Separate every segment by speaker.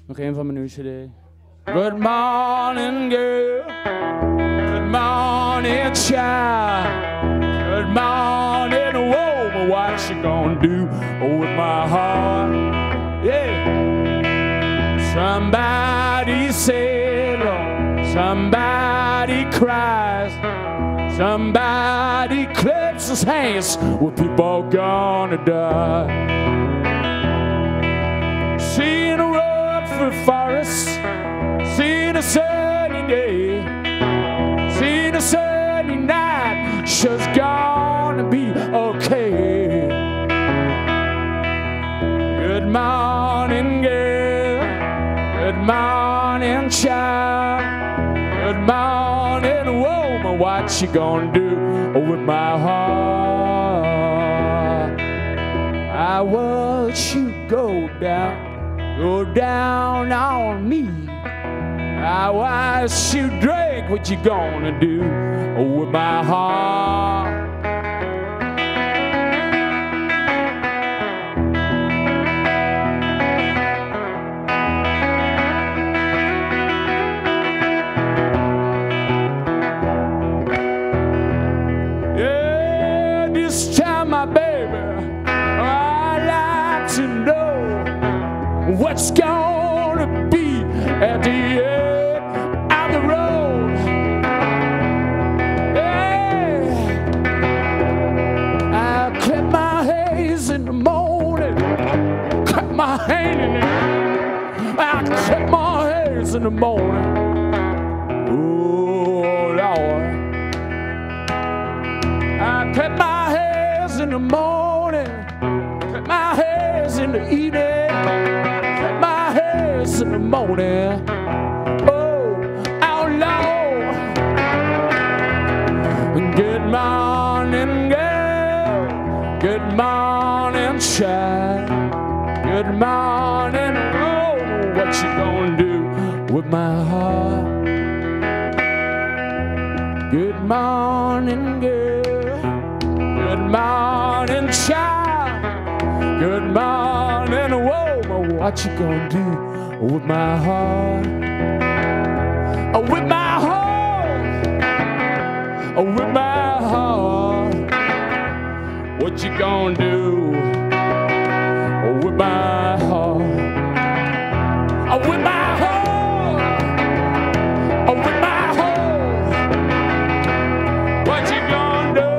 Speaker 1: Nog een van mijn nieuwe cd. Good morning girl, good morning child, good morning woman, what you gonna do with my heart? Yeah. Somebody said, Lord, somebody cries, somebody claps his hands, well, people gonna die. Seeing a road through forest, seeing a sunny day, seeing a sunny night, sure's gonna be okay. Good morning, girl, good morning, child, good morning, woman, what you gonna do with my heart? I watch you go down on me. I watch you drink, what you gonna do with my heart? Yeah, this time, my baby, I'd like to know what's gonna be at the end of the road. Yeah. I clap my hands in the morning, clap my hand in it. I clap my hands in the morning. Oh Lord, I clap my hands in the morning, clap my hands in the evening, clap my hands in the morning. Oh, out Lord. Good morning, girl. Good morning, child. Good morning, oh, what you gonna do with my heart? Good morning, girl. Good morning, child. Good morning, woman, what you gonna do with my heart? With my heart, with my heart, what you gonna do with my heart? With my heart, with my heart, what you gonna do?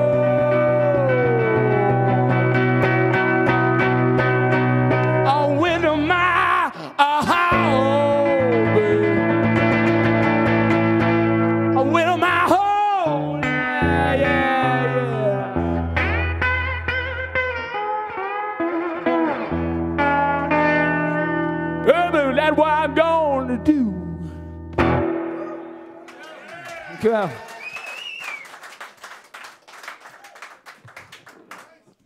Speaker 1: With my heart, baby. With my heart, yeah, yeah, yeah. Yeah, baby, that's what I'm gonna do. Come on.